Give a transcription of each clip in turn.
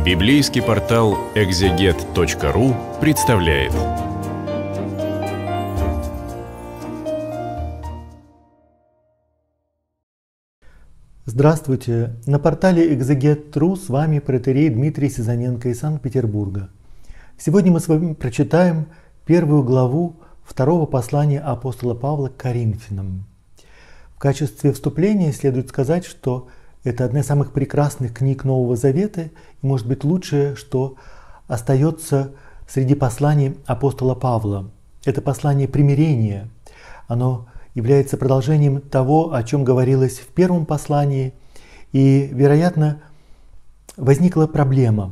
Библейский портал экзегет.ру представляет. Здравствуйте! На портале экзегет.ру с вами протоиерей Дмитрий Сизаненко из Санкт-Петербурга. Сегодня мы с вами прочитаем первую главу второго послания апостола Павла к Коринфянам. В качестве вступления следует сказать, что это одна из самых прекрасных книг Нового Завета и, может быть, лучшее, что остается среди посланий апостола Павла. Это послание примирения. Оно является продолжением того, о чем говорилось в первом послании, и, вероятно, возникла проблема.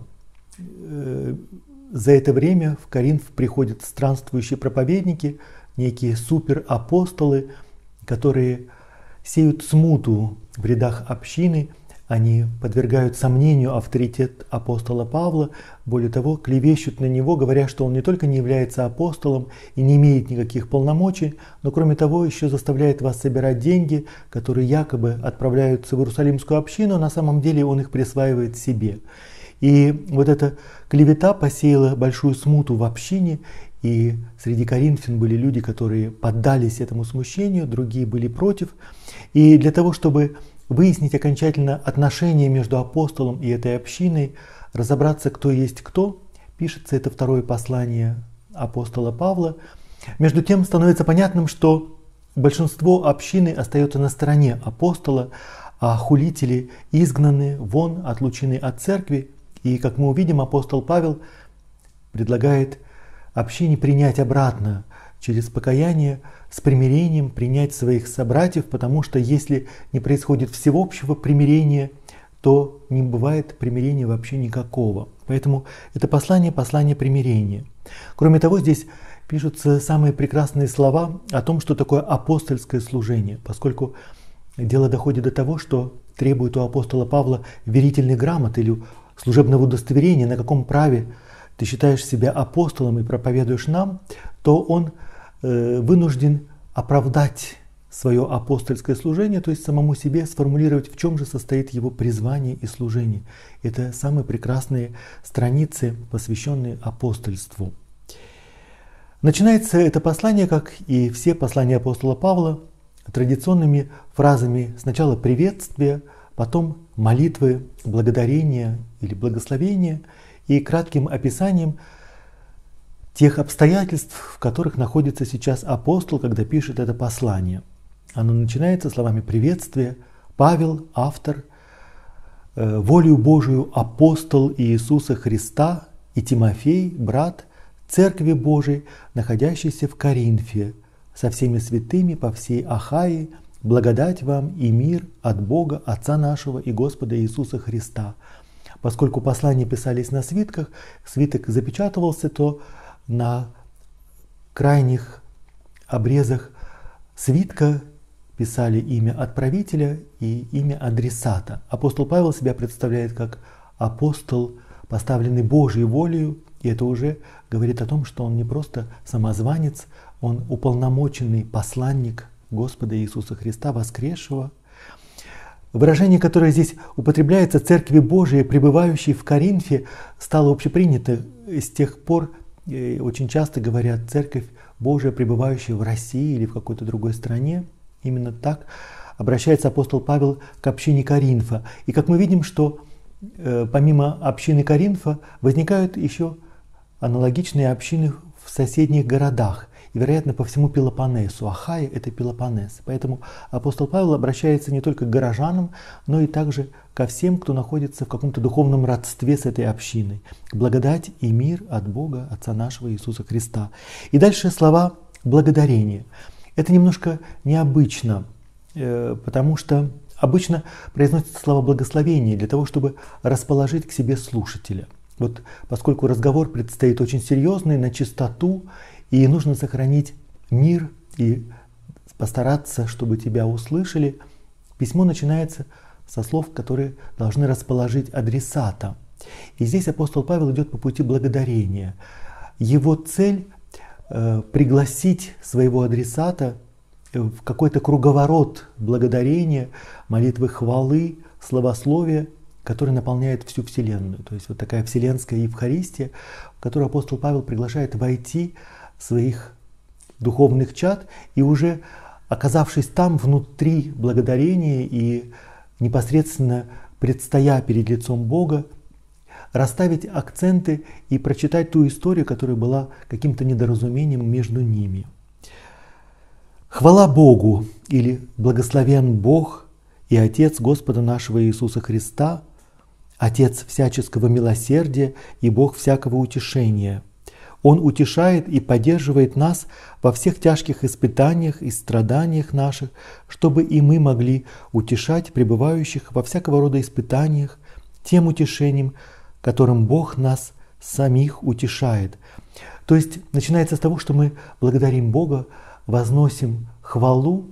За это время в Коринф приходят странствующие проповедники, некие суперапостолы, которые сеют смуту в рядах общины, они подвергают сомнению авторитет апостола Павла, более того, клевещут на него, говоря, что он не только не является апостолом и не имеет никаких полномочий, но кроме того еще заставляет вас собирать деньги, которые якобы отправляются в Иерусалимскую общину, а на самом деле он их присваивает себе. И вот эта клевета посеяла большую смуту в общине, и среди коринфян были люди, которые поддались этому смущению, другие были против. И для того, чтобы выяснить окончательно отношения между апостолом и этой общиной, разобраться, кто есть кто, пишется это второе послание апостола Павла. Между тем становится понятным, что большинство общины остается на стороне апостола, а хулители изгнаны вон, отлучены от церкви. И, как мы увидим, апостол Павел предлагает общине принять обратно через покаяние, с примирением принять своих собратьев, потому что если не происходит всеобщего примирения, то не бывает примирения вообще никакого. Поэтому это послание примирения. Кроме того, здесь пишутся самые прекрасные слова о том, что такое апостольское служение, поскольку дело доходит до того, что требует у апостола Павла верительной грамоты или служебного удостоверения, на каком праве ты считаешь себя апостолом и проповедуешь нам, то он вынужден оправдать свое апостольское служение, то есть самому себе сформулировать, в чем же состоит его призвание и служение. Это самые прекрасные страницы, посвященные апостольству. Начинается это послание, как и все послания апостола Павла, традиционными фразами: сначала приветствие, потом молитвы, благодарения или благословения и кратким описанием тех обстоятельств, в которых находится сейчас апостол, когда пишет это послание. Оно начинается словами приветствия. Павел, автор, волею Божию апостол Иисуса Христа, и Тимофей, брат, Церкви Божией, находящейся в Коринфе, со всеми святыми по всей Ахае, благодать вам и мир от Бога, Отца нашего и Господа Иисуса Христа. Поскольку послания писались на свитках, свиток запечатывался, то на крайних обрезах свитка писали имя отправителя и имя адресата. Апостол Павел себя представляет как апостол, поставленный Божьей волею, и это уже говорит о том, что он не просто самозванец, он уполномоченный посланник Господа Иисуса Христа, воскресшего. Выражение, которое здесь употребляется, Церкви Божией, пребывающей в Коринфе, стало общепринято с тех пор. Очень часто говорят «Церковь Божия, пребывающая в России или в какой-то другой стране». Именно так обращается апостол Павел к общине Коринфа. И как мы видим, что помимо общины Коринфа возникают еще аналогичные общины в соседних городах. И, вероятно, по всему Пелопоннесу. Ахая – это Пелопоннес. Поэтому апостол Павел обращается не только к горожанам, но и также ко всем, кто находится в каком-то духовном родстве с этой общиной. Благодать и мир от Бога, Отца нашего Иисуса Христа. И дальше слова благодарения. Это немножко необычно, потому что обычно произносятся слова благословения для того, чтобы расположить к себе слушателя. Вот поскольку разговор предстоит очень серьезный, на чистоту, и нужно сохранить мир и постараться, чтобы тебя услышали, письмо начинается со слов, которые должны расположить адресата. И здесь апостол Павел идет по пути благодарения. Его цель пригласить своего адресата в какой-то круговорот благодарения, молитвы хвалы, славословия, который наполняет всю Вселенную. То есть вот такая вселенская Евхаристия, в которую апостол Павел приглашает войти своих духовных чад и уже оказавшись там внутри благодарения и непосредственно предстоя перед лицом Бога, расставить акценты и прочитать ту историю, которая была каким-то недоразумением между ними. Хвала Богу или благословен Бог и Отец Господа нашего Иисуса Христа, Отец всяческого милосердия и Бог всякого утешения. Он утешает и поддерживает нас во всех тяжких испытаниях и страданиях наших, чтобы и мы могли утешать пребывающих во всякого рода испытаниях тем утешением, которым Бог нас самих утешает. То есть начинается с того, что мы благодарим Бога, возносим хвалу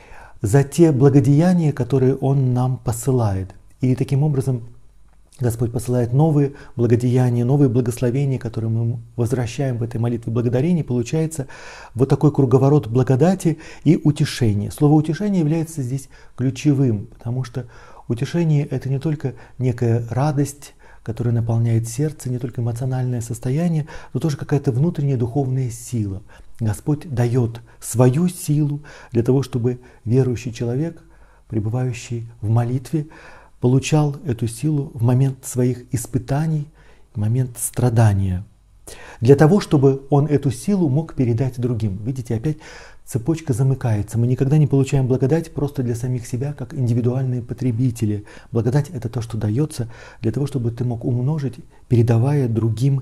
за те благодеяния, которые Он нам посылает. И таким образом Господь посылает новые благодеяния, новые благословения, которые мы возвращаем в этой молитве благодарения. Получается вот такой круговорот благодати и утешения. Слово «утешение» является здесь ключевым, потому что утешение – это не только некая радость, которая наполняет сердце, не только эмоциональное состояние, но тоже какая-то внутренняя духовная сила. Господь дает свою силу для того, чтобы верующий человек, пребывающий в молитве, получал эту силу в момент своих испытаний, в момент страдания. Для того, чтобы он эту силу мог передать другим. Видите, опять цепочка замыкается. Мы никогда не получаем благодать просто для самих себя, как индивидуальные потребители. Благодать – это то, что дается для того, чтобы ты мог умножить, передавая другим,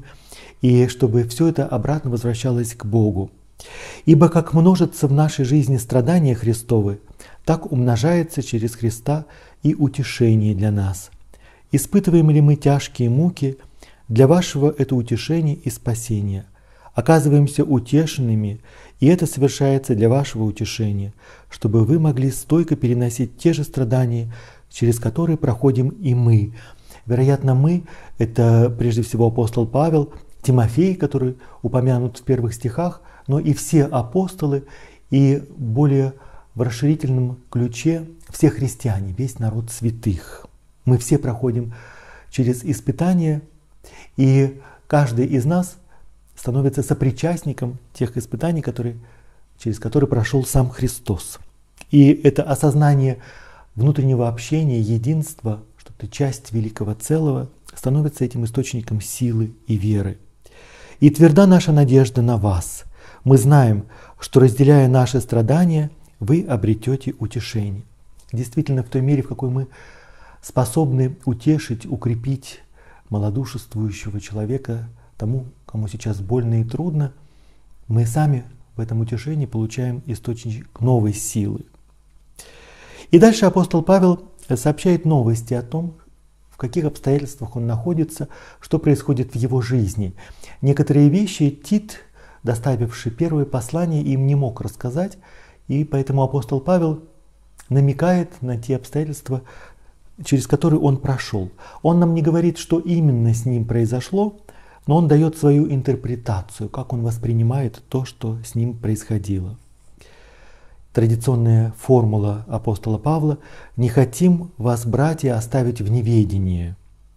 и чтобы все это обратно возвращалось к Богу. Ибо как множится в нашей жизни страдания Христовы, так умножается через Христа и утешение для нас. Испытываем ли мы тяжкие муки, для вашего это утешение и спасение. Оказываемся утешенными, и это совершается для вашего утешения, чтобы вы могли стойко переносить те же страдания, через которые проходим и мы. Вероятно, мы – это прежде всего апостол Павел, Тимофей, который упомянут в первых стихах, но и все апостолы, и более в расширительном ключе все христиане, весь народ святых. Мы все проходим через испытания, и каждый из нас становится сопричастником тех испытаний, через которые прошел сам Христос. И это осознание внутреннего общения, единства, что ты часть великого целого, становится этим источником силы и веры. И тверда наша надежда на вас. Мы знаем, что, разделяя наши страдания, вы обретете утешение. Действительно, в той мере, в какой мы способны утешить, укрепить малодушествующего человека, тому, кому сейчас больно и трудно, мы сами в этом утешении получаем источник новой силы. И дальше апостол Павел сообщает новости о том, в каких обстоятельствах он находится, что происходит в его жизни. Некоторые вещи Тит, доставивший первое послание, им не мог рассказать, и поэтому апостол Павел намекает на те обстоятельства, через которые он прошел. Он нам не говорит, что именно с ним произошло, но он дает свою интерпретацию, как он воспринимает то, что с ним происходило. Традиционная формула апостола Павла: «Не хотим вас, братья, оставить в неведении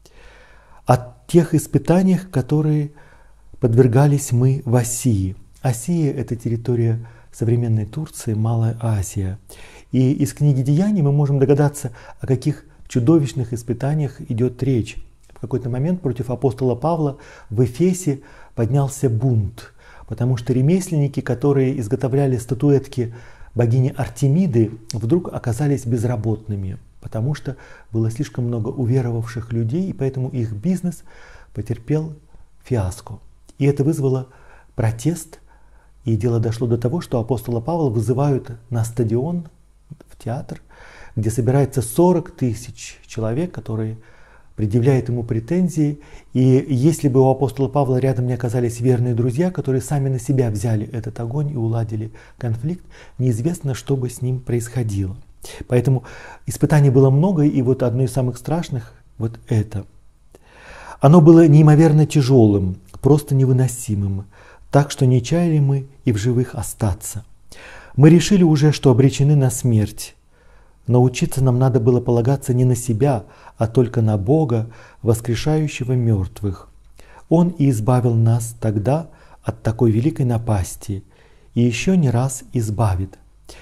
о тех испытаниях, которые подвергались мы в Асии». Асия – это территория современной Турции, Малая Азия. И из книги Деяний мы можем догадаться, о каких чудовищных испытаниях идет речь. В какой-то момент против апостола Павла в Эфесе поднялся бунт, потому что ремесленники, которые изготовляли статуэтки богини Артемиды, вдруг оказались безработными, потому что было слишком много уверовавших людей, и поэтому их бизнес потерпел фиаско. И это вызвало протест, и дело дошло до того, что апостола Павла вызывают на стадион, в театр, где собирается 40 тысяч человек, которые предъявляют ему претензии. И если бы у апостола Павла рядом не оказались верные друзья, которые сами на себя взяли этот огонь и уладили конфликт, неизвестно, что бы с ним происходило. Поэтому испытаний было много, и вот одно из самых страшных – вот это. Оно было неимоверно тяжелым, просто невыносимым, так что не чаяли мы и в живых остаться. Мы решили уже, что обречены на смерть, Научиться нам надо было полагаться не на себя, а только на Бога, воскрешающего мертвых. Он и избавил нас тогда от такой великой напасти, и еще не раз избавит.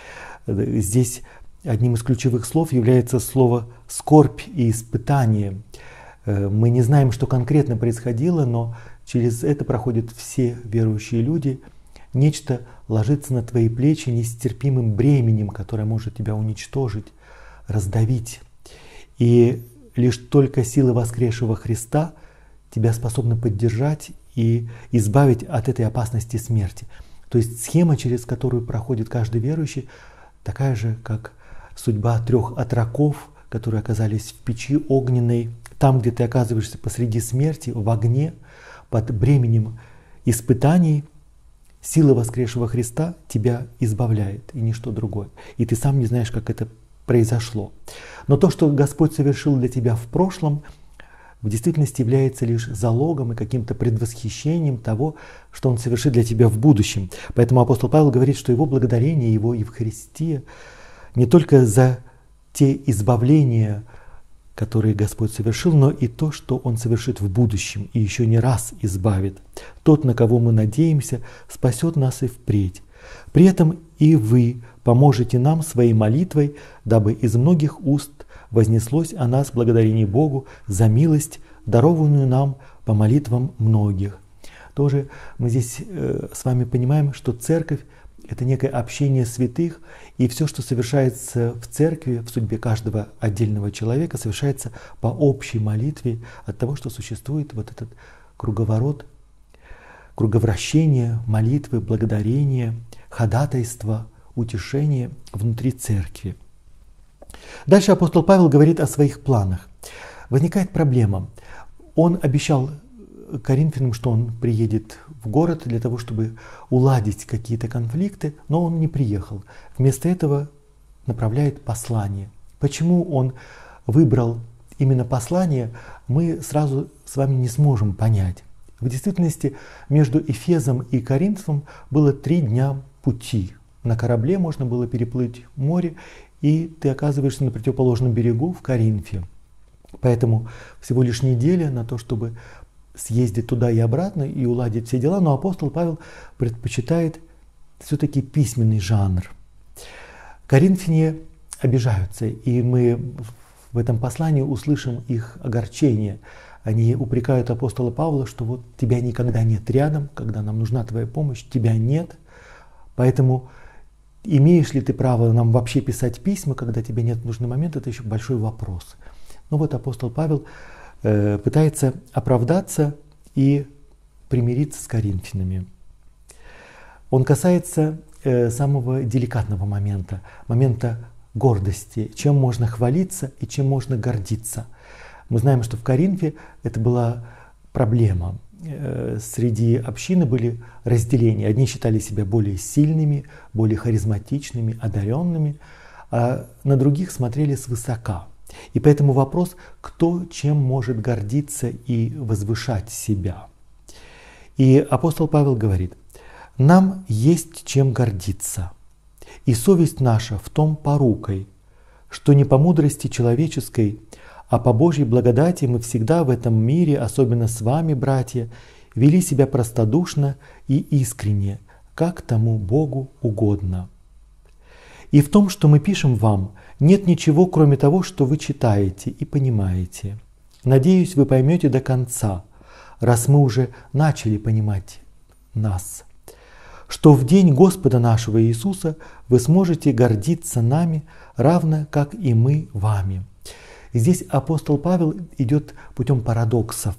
Здесь одним из ключевых слов является слово «скорбь» и «испытание». Мы не знаем, что конкретно происходило, но через это проходят все верующие люди. Нечто ложится на твои плечи нестерпимым бременем, которое может тебя уничтожить, раздавить. И лишь только сила воскресшего Христа тебя способна поддержать и избавить от этой опасности смерти. То есть схема, через которую проходит каждый верующий, такая же, как судьба 3 отроков, которые оказались в печи огненной, там, где ты оказываешься посреди смерти, в огне, под бременем испытаний, сила воскресшего Христа тебя избавляет, и ничто другое. И ты сам не знаешь, как это произошло. Но то, что Господь совершил для тебя в прошлом, в действительности является лишь залогом и каким-то предвосхищением того, что Он совершит для тебя в будущем. Поэтому апостол Павел говорит, что его благодарение его и в Христе не только за те избавления, которые Господь совершил, но и то, что Он совершит в будущем и еще не раз избавит. Тот, на кого мы надеемся, спасет нас и впредь. При этом и вы поможете нам своей молитвой, дабы из многих уст вознеслось о нас благодарение Богу за милость, дарованную нам по молитвам многих. Тоже мы здесь с вами понимаем, что церковь — это некое общение святых, и все, что совершается в церкви, в судьбе каждого отдельного человека, совершается по общей молитве от того, что существует вот этот круговорот, круговращение молитвы, благодарения, ходатайства, утешения внутри церкви. Дальше апостол Павел говорит о своих планах. Возникает проблема. Он обещал Коринфянам, что он приедет в город для того, чтобы уладить какие-то конфликты, но он не приехал. Вместо этого направляет послание. Почему он выбрал именно послание, мы сразу с вами не сможем понять. В действительности между Эфесом и Коринфом было 3 дня пути. На корабле можно было переплыть море, и ты оказываешься на противоположном берегу в Коринфе. Поэтому всего лишь неделя на то, чтобы съездить туда и обратно и уладить все дела. Но апостол Павел предпочитает все-таки письменный жанр. Коринфяне обижаются, и мы в этом послании услышим их огорчение. Они упрекают апостола Павла, что вот тебя никогда нет рядом, когда нам нужна твоя помощь, тебя нет. Поэтому имеешь ли ты право нам вообще писать письма, когда тебя нет в нужный момент, это еще большой вопрос. Но вот апостол Павел пытается оправдаться и примириться с коринфянами. Он касается самого деликатного момента, момента гордости, чем можно хвалиться и чем можно гордиться. Мы знаем, что в Коринфе это была проблема. Среди общины были разделения. Одни считали себя более сильными, более харизматичными, одаренными, а на других смотрели свысока. И поэтому вопрос, кто чем может гордиться и возвышать себя. И апостол Павел говорит: нам есть чем гордиться, и совесть наша в том порукой, что не по мудрости человеческой, а по Божьей благодати мы всегда в этом мире, особенно с вами, братья, вели себя простодушно и искренне, как тому Богу угодно. И в том, что мы пишем вам, нет ничего, кроме того, что вы читаете и понимаете. Надеюсь, вы поймете до конца, раз мы уже начали понимать нас, что в день Господа нашего Иисуса вы сможете гордиться нами, равно как и мы вами. И здесь апостол Павел идет путем парадоксов.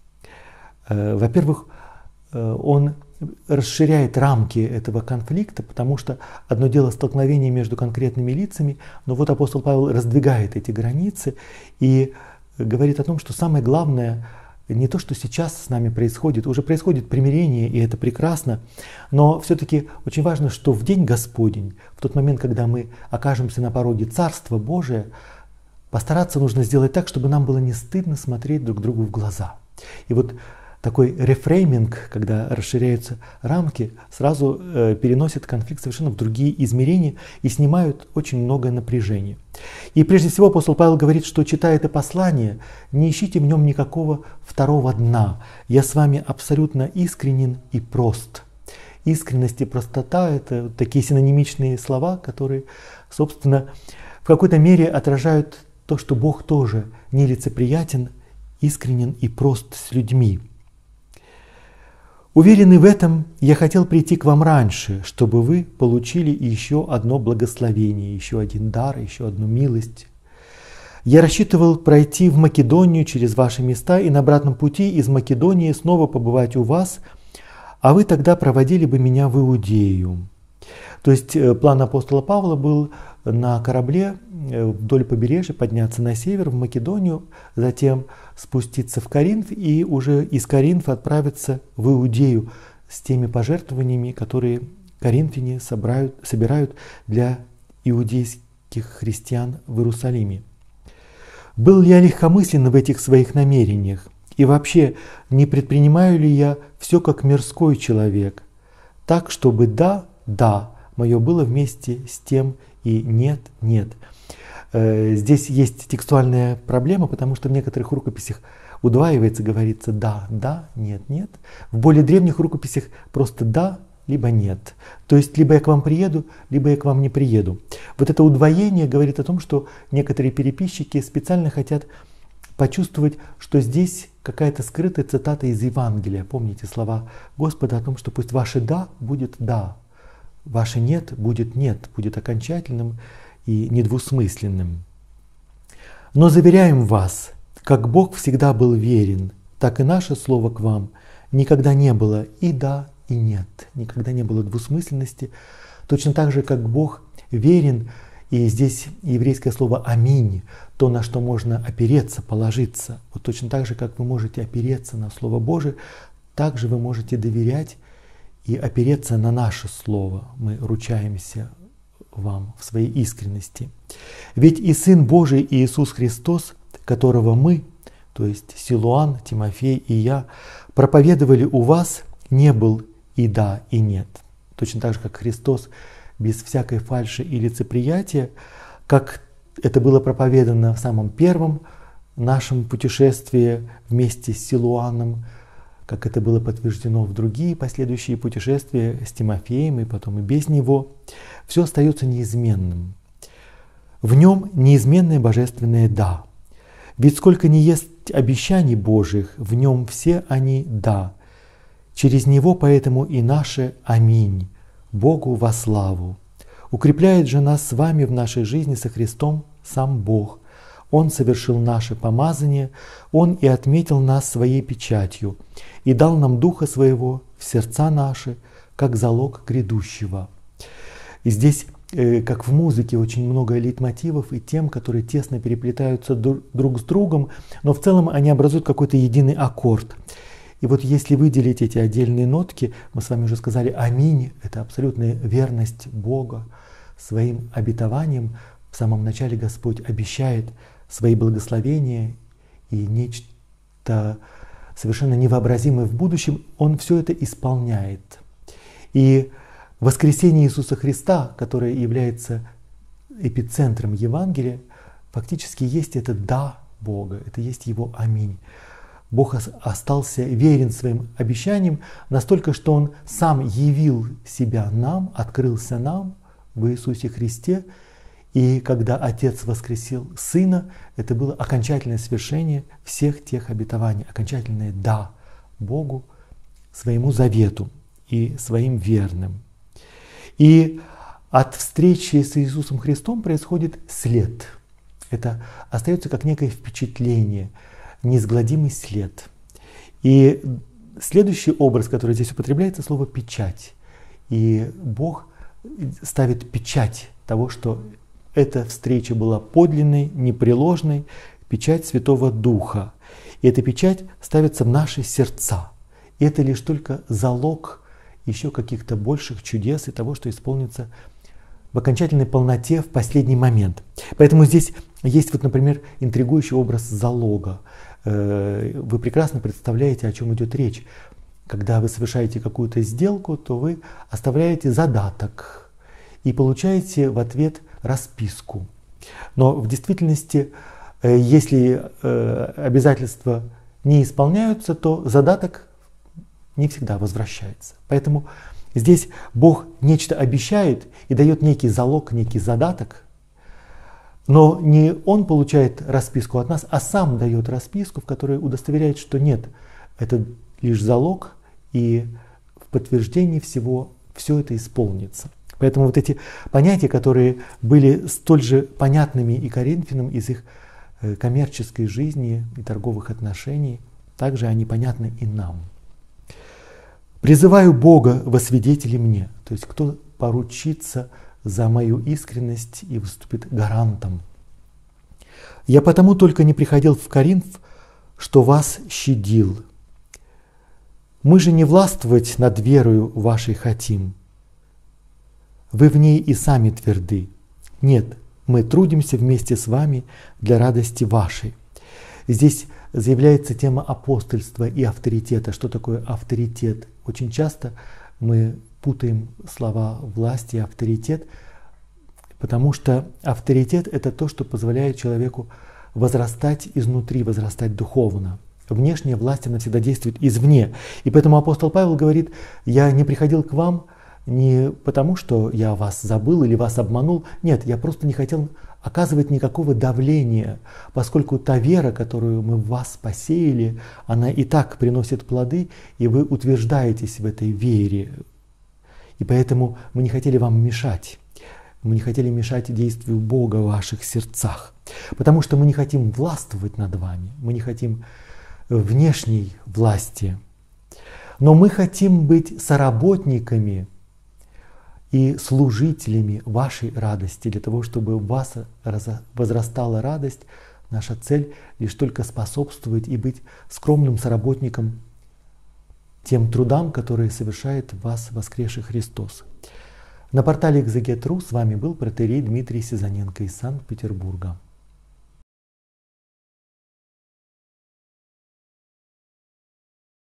Во-первых, он расширяет рамки этого конфликта, потому что одно дело столкновение между конкретными лицами, но вот апостол Павел раздвигает эти границы и говорит о том, что самое главное не то, что сейчас с нами происходит, уже происходит примирение, и это прекрасно, но все-таки очень важно, что в день Господень, в тот момент, когда мы окажемся на пороге Царства Божия, постараться нужно сделать так, чтобы нам было не стыдно смотреть друг другу в глаза. И вот такой рефрейминг, когда расширяются рамки, сразу переносят конфликт совершенно в другие измерения и снимают очень многое напряжение. И прежде всего апостол Павел говорит, что, читая это послание, не ищите в нем никакого второго дна. Я с вами абсолютно искренен и прост. Искренность и простота – это такие синонимичные слова, которые, собственно, в какой-то мере отражают то, что Бог тоже нелицеприятен, искренен и прост с людьми. Уверенный в этом, я хотел прийти к вам раньше, чтобы вы получили еще одно благословение, еще один дар, еще одну милость. Я рассчитывал пройти в Македонию через ваши места и на обратном пути из Македонии снова побывать у вас, а вы тогда проводили бы меня в Иудею. То есть план апостола Павла был на корабле вдоль побережья подняться на север, в Македонию, затем спуститься в Коринф и уже из Коринфа отправиться в Иудею с теми пожертвованиями, которые коринфяне собирают для иудейских христиан в Иерусалиме. Был ли я легкомыслен в этих своих намерениях? И вообще, не предпринимаю ли я все как мирской человек? Так, чтобы да, мое было вместе с тем и нет. Здесь есть текстуальная проблема, потому что в некоторых рукописях удваивается, говорится да, нет. В более древних рукописях просто да, либо нет. То есть либо я к вам приеду, либо я к вам не приеду. Вот это удвоение говорит о том, что некоторые переписчики специально хотят почувствовать, что здесь какая-то скрытая цитата из Евангелия. Помните слова Господа о том, что пусть ваше да будет да, ваше нет, будет окончательным и недвусмысленным. Но заверяем вас, как Бог всегда был верен, так и наше слово к вам никогда не было и да, и нет. Никогда не было двусмысленности. Точно так же, как Бог верен, и здесь еврейское слово «аминь», то, на что можно опереться, положиться. Вот точно так же, как вы можете опереться на Слово Божие, так же вы можете доверять и опереться на наше Слово. Мы ручаемся вам в своей искренности. Ведь и Сын Божий Иисус Христос, которого мы, то есть Силуан, Тимофей и я, проповедовали у вас, не был и да, и нет. Точно так же, как Христос без всякой фальши и лицеприятия, как это было проповедано в самом первом нашем путешествии вместе с Силуаном, как это было подтверждено в другие последующие путешествия с Тимофеем и потом и без него, все остается неизменным. В нем неизменное божественное «да». Ведь сколько ни есть обещаний Божьих, в нем все они «да». Через него поэтому и наше «Аминь» Богу во славу. Укрепляет же нас с вами в нашей жизни со Христом сам Бог. Он совершил наше помазание, Он и отметил нас своей печатью, и дал нам Духа Своего в сердца наши, как залог грядущего. И здесь, как в музыке, очень много лейтмотивов и тем, которые тесно переплетаются друг с другом, но в целом они образуют какой-то единый аккорд. И вот если выделить эти отдельные нотки, мы с вами уже сказали «Аминь» — это абсолютная верность Бога своим обетованием. В самом начале Господь обещает свои благословения и нечто совершенно невообразимое в будущем, Он все это исполняет. И воскресение Иисуса Христа, которое является эпицентром Евангелия, фактически есть это «да» Бога, это есть Его «Аминь». Бог остался верен своим обещаниям настолько, что Он сам явил себя нам, открылся нам в Иисусе Христе. И когда Отец воскресил Сына, это было окончательное свершение всех тех обетований, окончательное «да» Богу, своему завету и своим верным. И от встречи с Иисусом Христом происходит след. Это остается как некое впечатление, неизгладимый след. И следующий образ, который здесь употребляется, слово «печать». И Бог ставит печать того, что эта встреча была подлинной, непреложной, печать Святого Духа. И эта печать ставится в наши сердца. И это лишь только залог еще каких-то больших чудес и того, что исполнится в окончательной полноте в последний момент. Поэтому здесь есть, вот, например, интригующий образ залога. Вы прекрасно представляете, о чем идет речь. Когда вы совершаете какую-то сделку, то вы оставляете задаток и получаете в ответ расписку. Но в действительности, если обязательства не исполняются, то задаток не всегда возвращается. Поэтому здесь Бог нечто обещает и дает некий залог, некий задаток, но не Он получает расписку от нас, а сам дает расписку, в которой удостоверяет, что нет, это лишь залог, и в подтверждении всего все это исполнится. Поэтому вот эти понятия, которые были столь же понятными и Коринфянам из их коммерческой жизни и торговых отношений, также они понятны и нам. «Призываю Бога во свидетели мне», то есть кто поручится за мою искренность и выступит гарантом. «Я потому только не приходил в Коринф, что вас щадил. Мы же не властвовать над верою вашей хотим. Вы в ней и сами тверды. Нет, мы трудимся вместе с вами для радости вашей». Здесь заявляется тема апостольства и авторитета. Что такое авторитет? Очень часто мы путаем слова власть и авторитет, потому что авторитет – это то, что позволяет человеку возрастать изнутри, возрастать духовно. Внешняя власть, она всегда действует извне. И поэтому апостол Павел говорит: «Я не приходил к вам не потому, что я вас забыл или вас обманул. Нет, я просто не хотел оказывать никакого давления, поскольку та вера, которую мы в вас посеяли, она и так приносит плоды, и вы утверждаетесь в этой вере. И поэтому мы не хотели вам мешать. Мы не хотели мешать действию Бога в ваших сердцах, потому что мы не хотим властвовать над вами, мы не хотим внешней власти, но мы хотим быть соработниками и служителями вашей радости, для того, чтобы у вас возрастала радость. Наша цель лишь только способствовать и быть скромным соработником тем трудам, которые совершает в вас воскресший Христос. На портале Exeget.ru с вами был протоиерей Дмитрий Сизаненко из Санкт-Петербурга.